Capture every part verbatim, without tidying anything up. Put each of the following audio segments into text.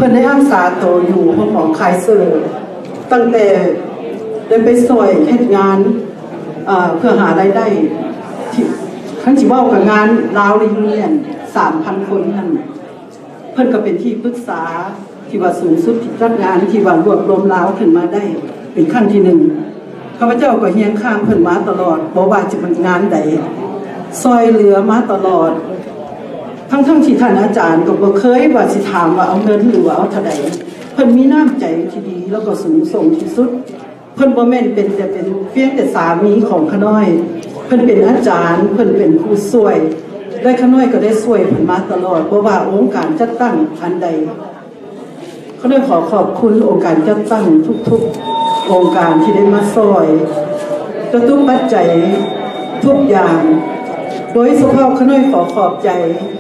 พิ่นได้รักษาตัวอยู่ห้องหมอคายเซอร์ตั้งแต่ได้ไปซอยเฮ็ดงานเพื่อหารายได้ที่ทั้งที่ว่ากับงานลาวรีเนียน สามพัน คนนั่นเพิ่นก็เป็นที่ปรึกษาที่ว่าสูงสุดที่จัดงานที่ว่ารวบรวมลาวขึ้นมาได้เป็นขั้นที่หนึ่งข้าพเจ้าก็เฮียงข้างเพิ่นมาตลอดบ่ว่าจะเป็นงานใดซอยเหลือมาตลอดทั้งทั้งที่ท่านอาจารย์ก็บ่เคยว่าสิถามว่าเอาเงินหรือว่าเอาเท่าใดเพิ่นมีน้ำใจที่ดีแล้วก็สูงส่งที่สุดเพิ่นบ่แม่นเป็นแต่เป็นเพียงแต่สามีของขน้อยเพิ่นเป็นอาจารย์เพิ่นเป็นผู้ช่วยได้ขน้อยก็ได้ช่วยเพิ่นมาตลอดเพราะว่าองค์การจัดตั้งอันใดขน้อยขอขอบคุณองค์การจัดตั้งทุกๆองค์การที่ได้มาช่วยกระตุ้นปัจจัยทุกอย่างโดยเฉพาะขน้อยขอขอบใจ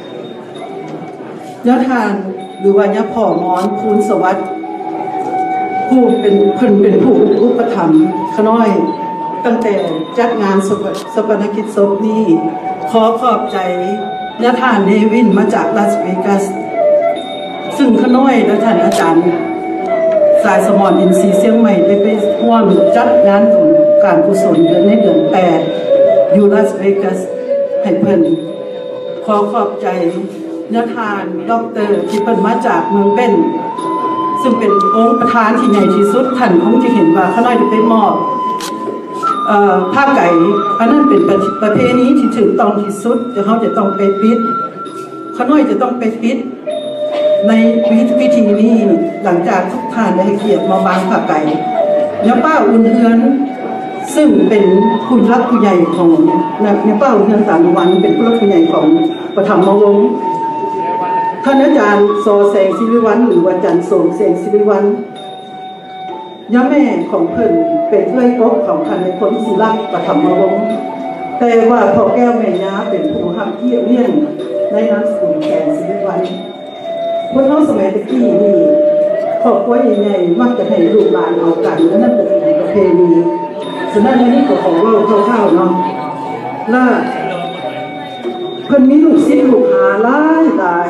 ญาทานหรือว่าญาพ่อมอนภูลสวัสดิ์ผู้เป็นเพิ่นเป็นผู้อุปถัมภ์ขน้อยตั้งแต่จัดงานสปนกิจศพนี้ขอขอบใจญาทานเดวินมาจากลาสเวกัสซึ่งขน้อยและท่านอาจารย์สายสมรอินทรีย์เชียงใหม่ได้ไปร่วมจัดงานของการกุศลเดือนในเดือนแปดอยู่ลาสเวกัสให้เพิ่นขอขอบใจญาทานด็อกเตอร์ที่เพิ่นมาจากเมืองเบ้นซึ่งเป็นองค์ประธานที่ใหญ่ที่สุดท่านคงจะเห็นว่าเขาน้อยจะไปมอบผ้าไก่อันนั้นเป็นประเพณีที่ถึงต้องที่สุดแต่เขาจะต้องไปปิดเขาน้อยจะต้องไปปิดในพิธีนี้หลังจากทุกท่านได้ให้เกียรติมาบางผ้าไก่ยาป้าอุ่นเฮือนซึ่งเป็นผู้รักผู้ใหญ่ของยาป้าอุ่นเฮือนสามวันเป็นผู้รักผู้ใหญ่ของประธรรมวงศ์ท่านอาจารย์โซแสงศิริวัลย์หรือว่าอาจารย์โสมแสงศิริวัลย์ย่าแม่ของเพิ่นเป็นเลื่อยกบของท่านในคนศิลักษ์ประธรรมวงศ์แต่ว่าพ่อแก้วแม่ย่าเป็นผู้ฮับเยี่ยมเยี่ยนในนามสกุลแสงศิริวัลย์พวกเขาสมัยตะกี้นี่ครอบครัวใหญ่ๆมักจะให้ลูกหลานเอากันและนั่นเป็นประเพณีฉะนั้นในนี้ก็ขอเล่าคร่าวๆเนาะและเพิ่นมีลูกศิษย์ลูกหาหลายหลาย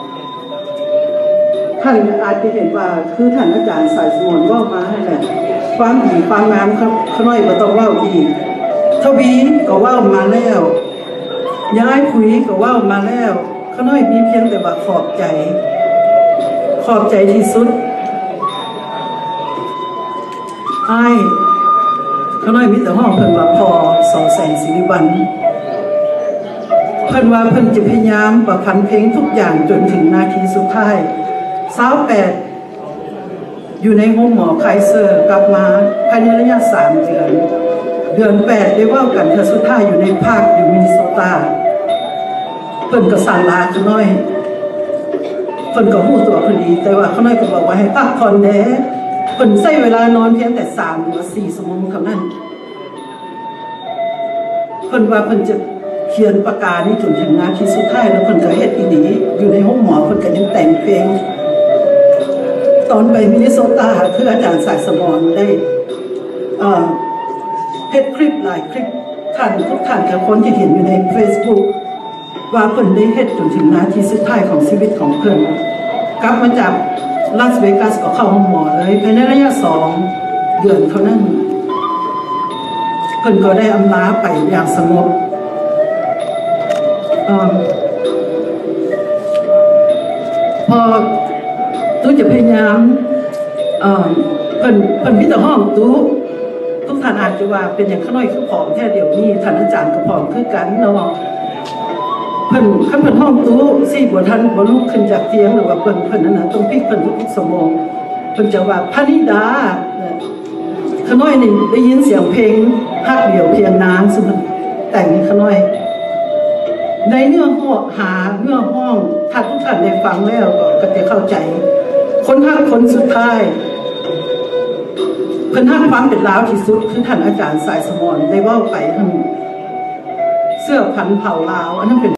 ท่านอาจจะเห็นว่าคือท่านอาจารย์สายสมรว่ามาให้แหละความดีความงามขน้อยบ่ต้องเล่าอีกทวีก็ว่ามาแล้วย้ายคุยก็ว่ามาแล้วขน้อยมีเพียงแต่ว่าขอบใจขอบใจที่สุดไอ้ขน้อยมีแต่ห้องเพิ่นว่าพอสอแสงศิริวัลย์เพิ่นว่าเพิ่นจะพยายามประพันธ์เพลงทุกอย่างจนถึงนาทีสุดท้ายสาวแปดอยู่ในห้องหมอไคเซอร์กลับมาภายในระยะสามเดือนเดือนแปดได้ว่ากันเธอสุดท้ายอยู่ในภาคอยู่มินนิโซตาเพิ่นก็สั่งลาขน้อยเพิ่นก็หู้ตัวพอดีแต่ว่าขน้อยก็บอกว่าให้พักผ่อนแน่เพิ่นใช้เวลานอนเพียงแต่สามหรือสี่ชั่วโมงเท่านั้นเพิ่นว่าเพิ่นจะเขียนประกาศนี้จนถึงนาทีสุดท้ายแล้วเพิ่นก็เฮ็ดอีหลีอยู่ในห้องหมอเพิ่นก็ยังแต่งเพลงตอนไปมินนิโซตาคืออาจารย์สายสมรได้เอ่อเฮ็ดคลิปหลายคลิปท่านทุกท่านกับคนที่เห็นอยู่ใน Facebook ว่าเพิ่นได้เฮ็ดจนถึงนาทีสุดท้ายของชีวิตของเพิ่นกลับมาจากลาสเวกัสก็เข้าห้องหมอเลยภายในระยะสองเดือนเท่านั้นเพิ่นก็ได้อำลาไปอย่างสงบพอตู้จะพยายามเพิ่นเพิ่นพิจารณาห้องตู้ทุกท่านอาจจะว่าเป็นอย่างขน้อยคือผอมแค่เดี๋ยวนี้ท่านอาจารย์ก็ผอมคือกันเนาะเพิ่นขั้นเพิ่นห้องตู้สี่บัวท่านบรรลุขึ้นจากเตียงหรือว่าเพิ่นเพิ่นนั่นนะตรงพลิกเพิ่นทุกสมองเพิ่นจะว่าพนิดาขน้อยนี่ได้ยินเสียงเพลงฮักเดี่ยวเพียงนานซึ่งแต่งให้ขน้อยในเนื้อห้องหาเนื้อห้องถ้าทุกท่านได้ฟังแล้วก็จะเข้าใจคนฮักคนสุดท้ายเพิ่นฮักความเป็นลาวที่สุดคือท่านอาจารย์สายสมรได้ว่าไปทั้งเสื้อพันเผ่าลาวอันนั้นเป็น